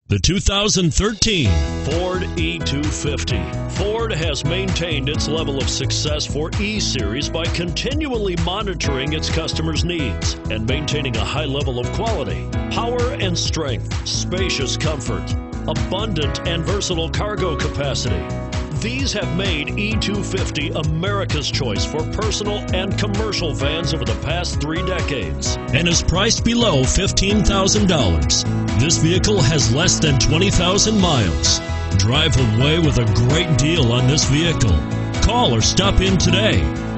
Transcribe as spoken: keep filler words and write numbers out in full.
The two thousand thirteen Ford E two fifty. Ford has maintained its level of success for E-Series by continually monitoring its customers' needs and maintaining a high level of quality, power and strength, spacious comfort, abundant and versatile cargo capacity. These have made E two fifty America's choice for personal and commercial vans over the past three decades and is priced below fifteen thousand dollars. This vehicle has less than twenty thousand miles. Drive away with a great deal on this vehicle. Call or stop in today.